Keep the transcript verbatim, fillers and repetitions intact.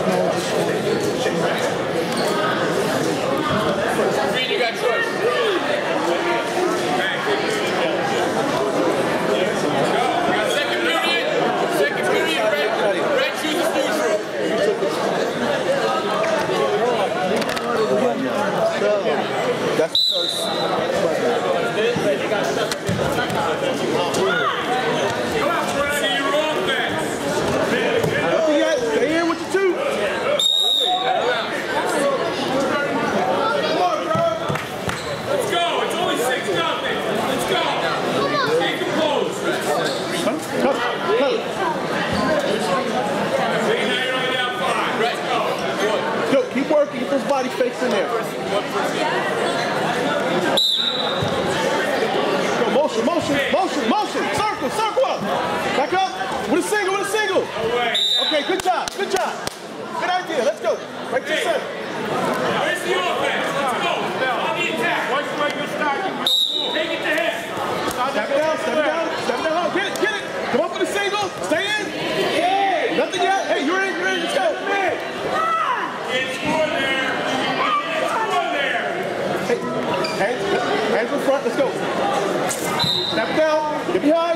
Green, you got choice. Second period. Second period, red. Red chooses neutral. That's the first. Keep working, get those body fakes in there. Go, motion, motion, motion, motion. Circle, circle up. Back up. With a single, with a single. Okay, good job, good job. Good idea, let's go. Right to the center. Where's the offense? Let's go. On the attack. Watch where you start. Take it to him. Step down, step down, step down. Get it, get it. Come up with a single. Stay in. Nothing yet. Hey, you're in, you're in. Let's go. It's good there. It's good there. Hey, hands, hands in front. Let's go. Step down. Get behind.